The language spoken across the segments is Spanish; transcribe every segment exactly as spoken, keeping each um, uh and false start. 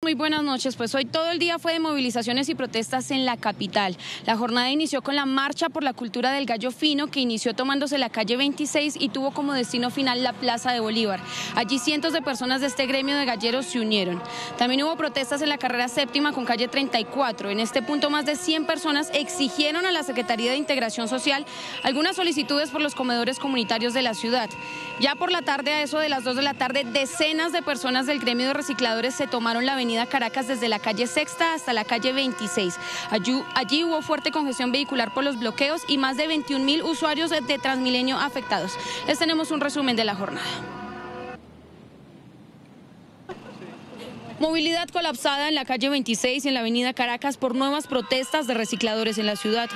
Muy buenas noches, pues hoy todo el día fue de movilizaciones y protestas en la capital. La jornada inició con la marcha por la cultura del gallo fino, que inició tomándose la calle veintiséis y tuvo como destino final la Plaza de Bolívar. Allí cientos de personas de este gremio de galleros se unieron. También hubo protestas en la carrera séptima con calle treinta y cuatro. En este punto más de cien personas exigieron a la Secretaría de Integración Social algunas solicitudes por los comedores comunitarios de la ciudad. Ya por la tarde, a eso de las dos de la tarde, decenas de personas del gremio de recicladores se tomaron la avenida Caracas desde la calle Sexta hasta la calle veintiséis. Allí, allí hubo fuerte congestión vehicular por los bloqueos y más de veintiún mil usuarios de, de Transmilenio afectados. Les tenemos un resumen de la jornada. Movilidad colapsada en la calle veintiséis y en la avenida Caracas por nuevas protestas de recicladores en la ciudad.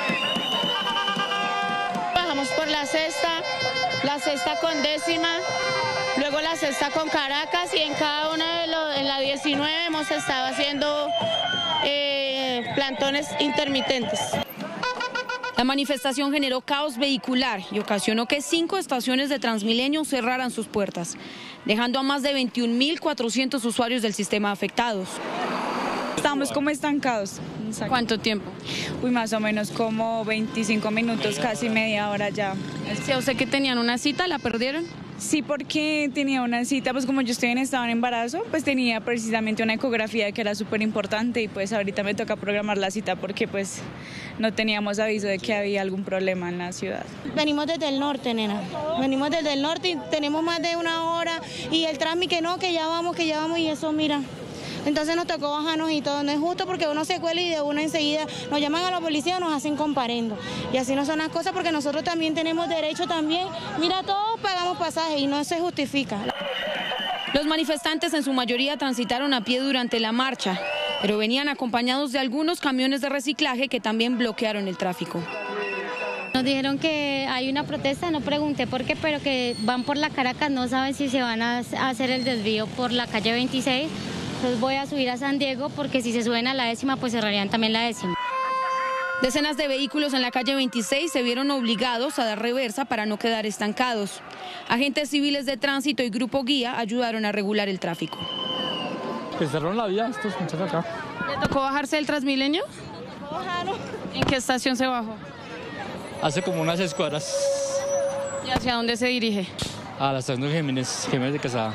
Bajamos por la Sexta, la Sexta con Décima, luego la Sexta con Caracas, y en cada una de los, en la diecinueve hemos estado haciendo eh, plantones intermitentes. La manifestación generó caos vehicular y ocasionó que cinco estaciones de Transmilenio cerraran sus puertas, dejando a más de veintiún mil cuatrocientos usuarios del sistema afectados. Estamos como estancados. ¿Cuánto tiempo? Uy, más o menos como veinticinco minutos, casi media hora ya. ¿Sí, o sea que tenían una cita, la perdieron? Sí, porque tenía una cita, pues como yo estoy en estado de embarazo, pues tenía precisamente una ecografía que era súper importante, y pues ahorita me toca programar la cita porque pues no teníamos aviso de que había algún problema en la ciudad. Venimos desde el norte, nena, venimos desde el norte y tenemos más de una hora, y el trámite que no, que ya vamos, que ya vamos, y eso, mira. Entonces nos tocó bajarnos y todo. No es justo porque uno se cuela y de una enseguida nos llaman a la policía o nos hacen comparendo. Y así no son las cosas, porque nosotros también tenemos derecho también. Mira, todos pagamos pasajes y no se justifica. Los manifestantes en su mayoría transitaron a pie durante la marcha, pero venían acompañados de algunos camiones de reciclaje que también bloquearon el tráfico. Nos dijeron que hay una protesta, no pregunté por qué, pero que van por la Caracas, no saben si se van a hacer el desvío por la calle veintiséis. Entonces voy a subir a San Diego, porque si se suben a la décima, pues cerrarían también la décima. Decenas de vehículos en la calle veintiséis se vieron obligados a dar reversa para no quedar estancados. Agentes civiles de tránsito y grupo guía ayudaron a regular el tráfico. Que cerraron la vía estos muchachos acá. ¿Le tocó bajarse del Transmilenio? ¿En qué estación se bajó? Hace como unas seis cuadras. ¿Y hacia dónde se dirige? A la estación de Jiménez, Jiménez de Quesada.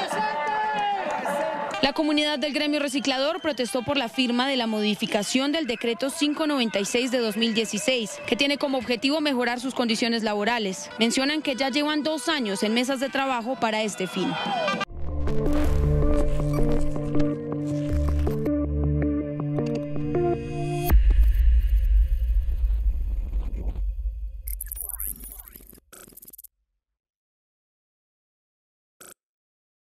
La comunidad del gremio reciclador protestó por la firma de la modificación del decreto quinientos noventa y seis de dos mil dieciséis, que tiene como objetivo mejorar sus condiciones laborales. Mencionan que ya llevan dos años en mesas de trabajo para este fin.